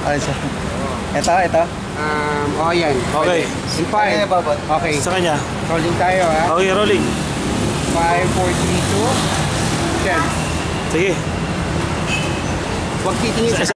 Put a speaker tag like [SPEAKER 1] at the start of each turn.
[SPEAKER 1] Ay, so. Ito.
[SPEAKER 2] Yan.
[SPEAKER 3] Okay.
[SPEAKER 2] In 5. Okay.
[SPEAKER 3] Sa kanya.
[SPEAKER 2] Rolling tayo, ha?
[SPEAKER 3] Okay, rolling.
[SPEAKER 2] 5, 4, 3, 2, 10.
[SPEAKER 3] Sige.
[SPEAKER 2] Huwag titingin sa